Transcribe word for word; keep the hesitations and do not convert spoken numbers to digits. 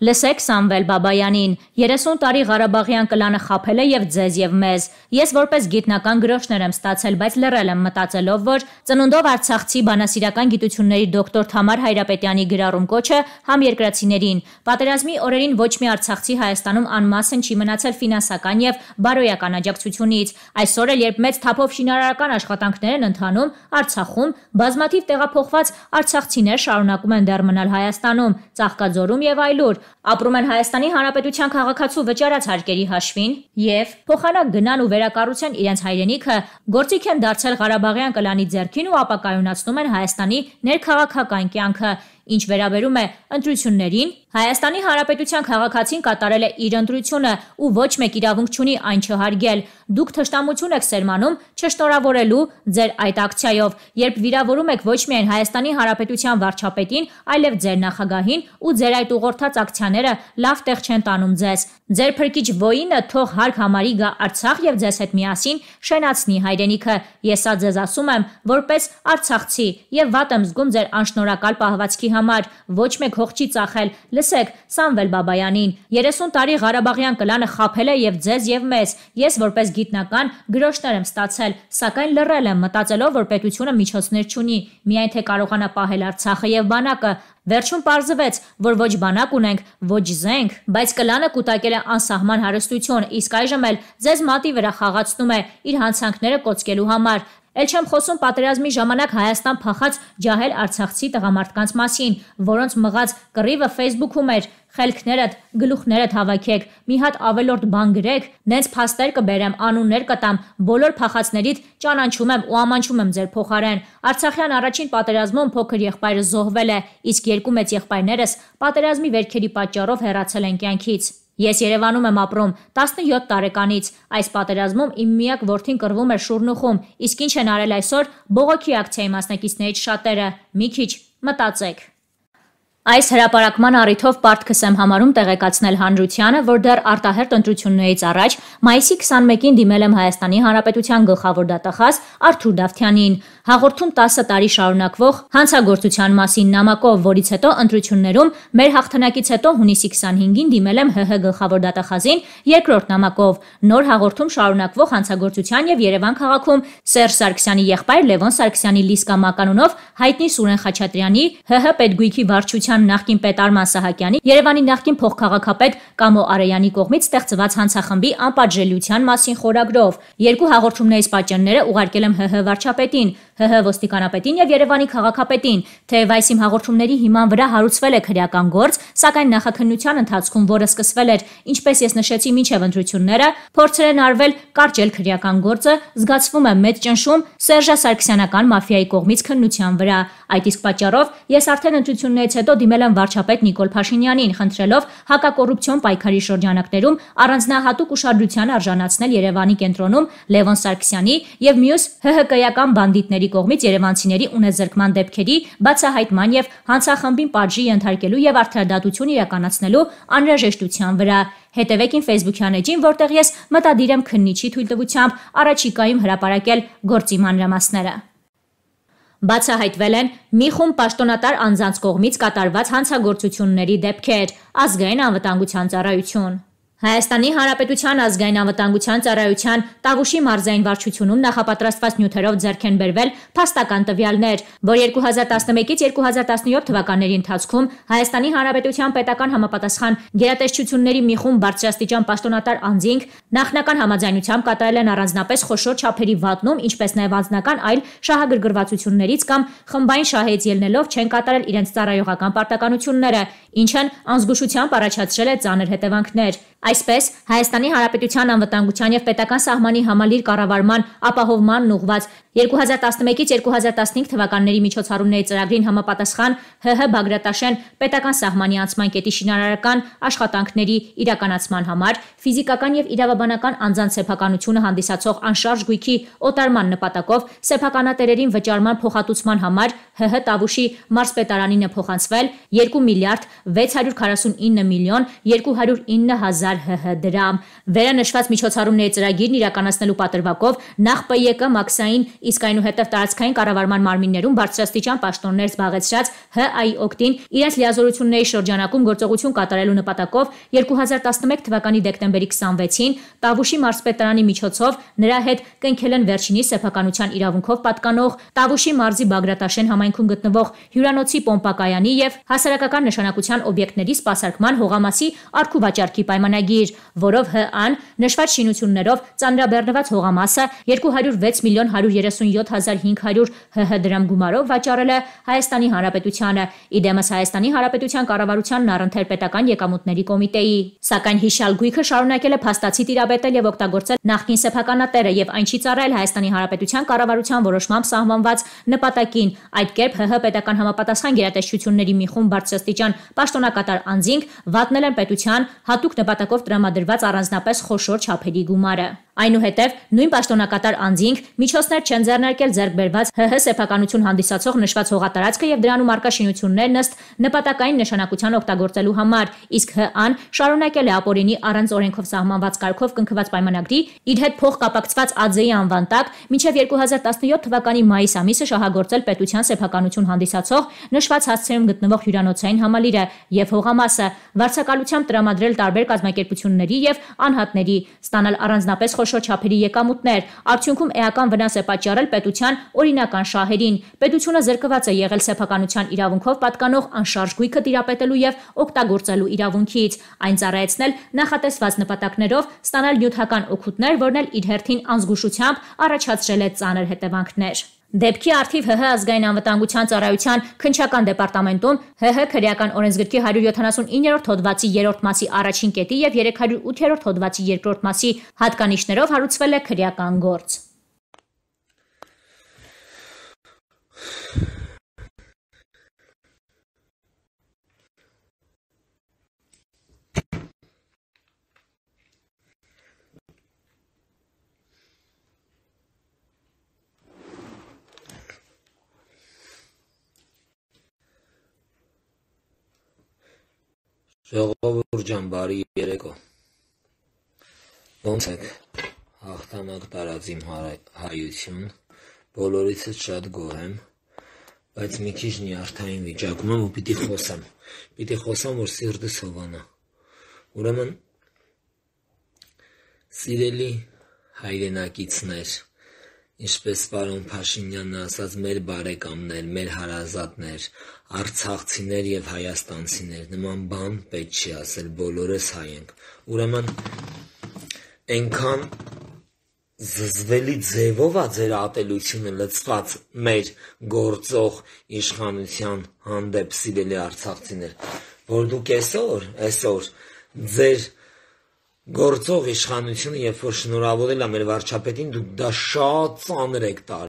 Լսեք Սամվել Բաբայանին, երեսուն տարի ղարաբաղյան կլանը խաբել է և ձեզ և մեզ։ Ես որպես գիտնական գրոշներ եմ ստացել, բայց լռել եմ մտածելով, որ ծնունդով արցախցի բանասիրական գիտությունների դոկտոր Թամար Հայրապետյանի գրառում կոչը համերկրացիներին։ Պատերազմի օրերին ոչ մի արցախցի Հայաստանում անմասն չի մնացել ֆինանսական և բարոյական աջակցությունից։ Այսօր էլ, երբ մեծ թափով շինարարական աշխատանքներ են ընթանում Արցախում, բազմաթիվ տեղափոխված արցախցիներ շարունակում են դեռ մնալ Հայաստանում, Ծաղկաձորում և այլուր, ապրում են Հայաստանի Հանրապետության քաղաքացու վճարած հարկերի հաշվին և փոխանակ գնան ու վերակառուցեն իրենց հայրենիքը, գործիք են դարձել ղարաբաղյան կլանի ձեռքին ու ապակայունացնում են Հայաստանի ներքաղաքական կյանքը։ Ինչ վերաբերում է ընտրություններին, Հայաստանի Հանրապետության քաղաքացին կատարել է իր ընտրությունը ու ոչ մեկ իրավունք չունի այն չհարգել։ Դուք թշնամություն եք սերմանում չշնորհավորելու ձեր այդ ակցիայով, երբ վիրավորում եք ոչ միայն Հայաստանի Հանրապետության վարչապետին, այլև ձեր նախագահին ու ձեր այդ ուղղորդած ակցիաները լավ տեղ չեն տանում ձեզ։ Ձեր փրկիչ ոինը թող հարկ համարի գա Արցախ և ձեզ հետ միասին շենացնի հայրենիքը։ Ես սա ձեզ ասում եմ որպես արցախցի և վատ եմ զգում ձեր անշնորհակալ պահվածքի համար, ոչ մեկ հող չի ծախել։ Լսեք Սամվել Բաբայանին, երեսուն տարի ղարաբաղյան կլանը խաբել է և ձեզ և մեզ։ Ես որպես գիտնական գրոշներ եմ ստացել, սակայն լռել եմ մտածելով, որ պետությունը միջոցներ չունի, միայն թե կարողանա պահել Արցախը և բանակը։ Վերջում պարզվեց, որ ոչ բանակ ունենք, ոչ զենք, բայց կլանը կուտակել է անսահման հարստություն, իսկ այժմ էլ ձեզ մատի վրա խաղացնում է իր հանցանքները կոծկելու համար։ Էլ չեմ խոսում պատերազմի ժամանակ Հայաստան փախած ջահել արցախցի տղամարդկանց մասին, որոնց մղած կռիվը Facebook-ում էր։ Խելքներդ, գլուխներդ հավաքեք, մի հատ ավելորդ բան գրեք, նենց փաստեր կբերեմ, անուններ կտամ, բոլոր փախածներից ճանաչում եմ ու ամանչում եմ ձեր փոխարեն։ Արցախյան առաջին պատերազմում փոքր եղբայրը զոհվել է, իսկ երկու մեծ եղբայրներս պատերազմի վերքերի պատճառով հեռացել են կյանքից։ Ես Երևանում եմ ապրում տասնյոթ տարեկանից, այս պատերազմում իմ միակ որդին կռվում էր Շուռնուխում, իսկ ինչ են արել այսօր բողոքի ակցիայի մասնակիցներից շատերը, մի քիչ մտածեք։ Այս հրապարակման առիթով պարտքս եմ համարում տեղեկացնել հանրությանը, որ դեռ արտահերթ ընտրություններից առաջ մայիսի քսանմեկին դիմել եմ Հայաստանի Հանրապետության գլխավոր դատախազ Արթուր Դավթյանին, հաղորդում տասը տարի շարունակվող հանցագործության մասին նամակով, որից հետո ընտրություններում մեր հաղթանակից հետո հունիսի քսանհինգին դիմել եմ ՀՀ գլխավոր դատախազին երկրորդ նամակով, նոր հաղորդում շարունակվող հանցագործության և Երևան քաղաքում Սերժ Սարգսյանի եղբայր Լևոն Սարգսյանի Լիսկա մականունով հայտնի Սուրեն Խաչատրյանի, ՀՀ պետգույքի վարչության նախկին պետ Արման Սահակյանի, Երևանի նախկին փոխքաղաքապետ Կամո Արեյանի կողմից ստեղծված հանցախմբի անպատժելիության մասին խորագրով։ Երկու հաղորդումներից պատճենները ուղարկել եմ ՀՀ վարչապետին, ՀՀ ոստիկանապետին և Երևանի քաղաքապետին, թեև այս իմ հաղորդումների հիման վրա հարուցվել է քրեական գործ, սակայն նախաքննության ընթացքում, որը սկսվել էր, ինչպես ես նշեցի, մինչև ընտրությունները, փորձեր են արվել կարճել քրեական գործը, զգացվում է մեծ ճնշում Սերժա Սարգսյանական մաֆիայի կողմից քննության վրա։ Այդ իսկ պատճառով ես արդեն ընտրություններից հետո դիմել եմ վարչապետ Նիկոլ Փաշինյանին, խնդրելով հակակոռուպցիոն պայքարի շրջանակներում առանձնահատուկ ուշադրության արժանացնել Երևանի կենտրոնում Լևոն Սարգսյանի և մյուս ՀՀԿ-ական բանդիտների կողմից երևանցիների ունեզրկման դեպքերի բացահայտման և հանցախմբին պատժի ենթարկելու և արդարադատություն իրականացնելու անհրաժեշտության վրա։ Հետևեք իմ Facebook-յան էջին, որտեղ ես մտադիր եմ քննիչի թույլտվությամբ առաջիկայում հրապարակել գործի մանրամասները։ Բացահայտվել են մի խումբ պաշտոնատար անձանց կողմից կատարված հանցագործությունների դեպքեր, Ազգային անվտանգության ծառայություն։ Հայաստանի Հանրապետության ազգային անվտանգության ծառայության Տավուշի մարզային վարչությունում նախապատրաստված նյութերով ձեռք են բերվել փաստական տվյալներ, որ երկու հազար տասնմեկից երկու հազար տասնյոթ թվականների ընթացքում Հայաստանի Հանրապետության պետական համապատասխան գերատեսչությունների մի խումբ բարձրաստիճան պաշտոնատար անձինք նախնական համաձայնությամբ կատարել են առանձնապես խոշոր չափերի վատնում, ինչպես նաև անձնական այլ շահագրգռվածություններից կամ խմբային շահից ելնելով չեն կատարել իրենց ծառայողական պարտականությունները, ինչն անզգուշությամբ առաջացրել է ծանր հետևանքներ։ Այսպես, Հայաստանի Հանրապետության անվտանգության և պետական սահմանի համալիր կառավարման ապահովմանն ուղղված երկու հազար տասնմեկից երկու հազար տասնհինգ թվականների միջոցառումների ծրագրին համապատասխան ՀՀ Բագրատաշեն պետական սահմանի անցման կետի շինարարական աշխատանքների իրականացման համար ֆիզիկական և իրավաբանական անձանց սեփականությունը հանդիսացող անշարժ գույքի օտարման նպատակով սեփականատերերին վճարման փոխհատուցման համար ՀՀ Տավուշի մարզպետարանին է փոխանցվել երկու միլիարդ վեց հարյուր քառասունինը միլիոն երկու հարյուր ինը հազար հ դրամ։ Վերը նշված միջոցառումների ծրագիրն իրականացնելու պատրվակով նախ Պ Ե Կ մաքսային, իսկ այնուհետև տարածքային կառավարման մարմիններում բարձրաստիճան պաշտոններ զբաղեցրած Հ Ա-ի օգտին իրենց լիազորությունների շրջանակում գործողություն կատարելու նպատակով երկու հազար տասնմեկ թվականի դեկտեմբերի քսանվեցին Տավուշի մարզպետարանի միջոցով նրա հետ կնքել են վերջինիս սեփականության իրավունքով պատկանող Տավուշի մարզի Բագրատաշեն համայնքում գտնվող հյուրանոցի պոմպակայանի և հասարակական նշանակության օբյեկտների սպասարկման հողամասի առքուվաճառքի պայմանագիր, որով Հ Ա-ն նշված շինություններով ծանրաբեռնված հողամասը երկու հարյուր վեց միլիոն հարյուր երեսունյոթ հազար հինգ հարյուր Հ դրամ գումարով վաճառել է Հայաստանի Հանրապետությանը, իդեմս Հայաստանի Հանրապետության կառավարությանն առընթեր պետական եկամուտների կոմիտեի։ Սակայն հիշյալ գույքը շարունակել է փաստացի տիրապետել և օգտագործել նախկին սեփականատերը և այն չի ծառայել Հայաստանի Հանրապետության կառավարության որոշմամբ սահմանված նպատակին։ Այդ կերպ Հ պետական համապատասխան գերատեսչությունների մի խումբ բարձրաստիճան պաշտոնակատար անձինք վատնել են պետության հատուկ նպատակով տրամադրված առանձնապես խոշոր չափերի գումարը։ Այնուհետև նույն պաշտոնակատար անձինք միջոցներ չեն ձեռնարկել ձեռք բերված ՀՀ սեփականություն հանդիսացող նշված հողատարածքը և դրանում առկա շինություններն ըստ նպատակային նշանակության օգտագործելու համար, իսկ Հ Ա-ն շարունակել է ապօրինի առանց օրենքով սահմանված կարգով կնքված պայմանագրի իր հետ փոխկապակցված Ա Ձ-ի անվան տակ մինչև երկու հազար տասնյոթ թվականի մայիս ամիսը շահագործել պետության սեփականություն հանդիսացող նշված հասցեում գտնվող հյուրանոցային համալիրը և հողամասը, վարձակալությամբ տրամադրել տարբեր կազմակերպությունների և անհատների, ստանալ առանձնապես խոշոր չափերի եկամուտներ, արդյունքում էական վնաս է պատճառել պետության օրինական շահերին։ Պետությունը զրկված է եղել սեփականության իրավունքով պատկանող անշարժ գույքը տիրապետելու և օգտագործելու իրավունքից, այն ծառայեցնել նախատեսված նպատակներով, ստանալ նյութական օգուտներ, որն էլ իր հերթին անզգուշությամբ առաջացրել է ծանր հետևանքներ։ Դեպքի առթիվ ՀՀ ազգային անվտանգության ծառայության քննչական դեպարտամենտում ՀՀ քրեական օրենսգրքի հարյուր յոթանասունիններորդ հոդվածի երրորդ մասի առաջին կետի և երեք հարյուր ութերորդ հոդվածի երկրորդ մասի հատկանիշներով հարուցվել է քրեական գործ։ Ժողովուրդ ջան, բարի երեկո։ Ոնց եք, հաղթանակ տարած իմ հայություն, բոլորիցս շատ գոհ եմ, բայց մի քիչ նյարդային վիճակում եմ ու պիտի խոսեմ, պիտի խոսեմ, որ սիրտս հովանա։ Ուրեմն, սիրելի հայրենակիցներ, ինչպես պարոն Փաշինյանն ասաց, մեր բարեկամներ, մեր հարազատներ, արցախցիներ և հայաստանցիներ, նման բան պետք չի ասել, բոլորս հայ ենք։ Ուրեմն, այնքան զզվելի ձևով է ձեր ատելությունը լցված մեր գործող իշխանության հանդեպ, սիրելի արցախցիներ, որ դուք այսօր, այսօր ձեր գործող իշխանությունը, երբ որ շնորհավորել է մեր վարչապետին, դուք դա շատ ծանր եք տարել։